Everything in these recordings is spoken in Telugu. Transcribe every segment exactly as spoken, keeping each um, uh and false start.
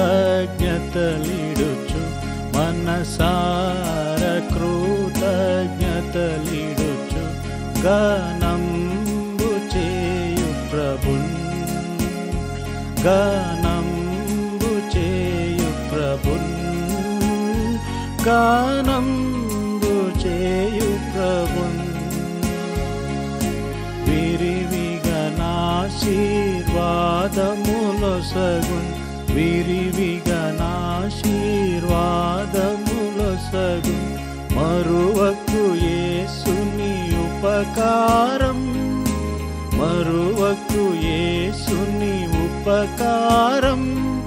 కృతజ్ఞతలిడుచు మనసార కృతజ్ఞతలిడుచు గానంబు చేయు ప్రభున్ గానంబు చేయు ప్రభున్ గానంబు చేయు ప్రభున్ విరివిగా నాశీర్వాదములొసగున్ విరివిగా నాశీర్వాదములొసగున్ మరువకు యేసుని ఉపకారం మరువకు యేసుని ఉపకారం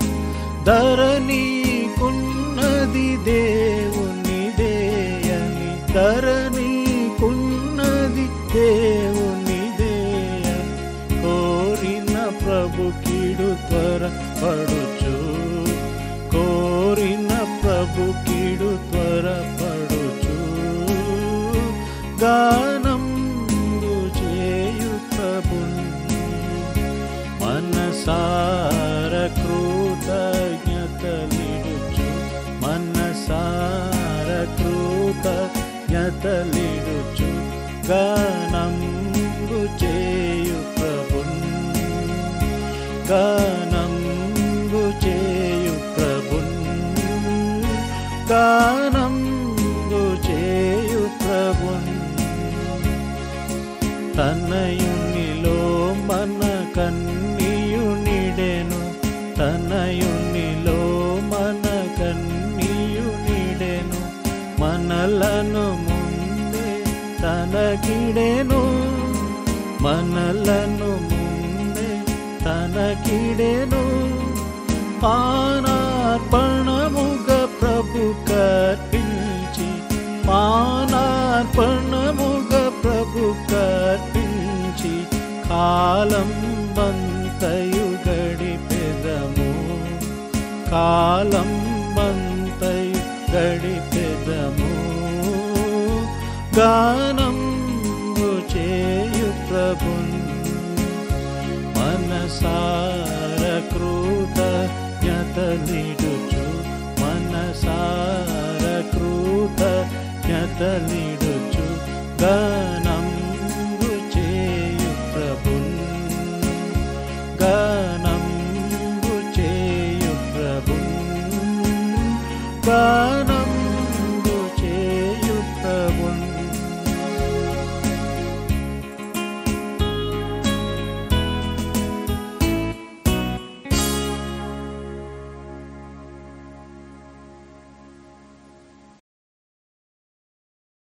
ధరణీకున్నది దేవుని దేయని ధరణీకున్నది దేవుని దేయని కోరిన ప్రభు కీడు త్వర పడుచు కోరిన ప్రభు కీడు త్వర పడుచు గానంబు చేయు ప్రభున్ మనసార కృతజ్ఞతలిడుచు మనసార కృతజ్ఞతలిడుచు గానంబు చేయు ప్రభున్ గానంబు చేయు ప్రభున్ గానంబు చేయు ప్రభున్ తనయునిలో మన కన్నియునిడెను తనయునిలో మన కన్నియునిడెను మనలను ముందే తనకిడెను మనలను ముందే తనకిడెను పానార్పణముగ ప్రభు కర్పించి పానార్పణముగ ప్రభు కర్పించి కాలం బంతయు గడిపెదము కాలం బంతయు గడిపెదము గానంబు చేయు ప్రభున్ మనసార కృతజ్ఞతలిడుచు మనసార కృతజ్ఞతలిడుచు గానంబు చేయు ప్రభున్ గానంబు చేయు ప్రభున్ గా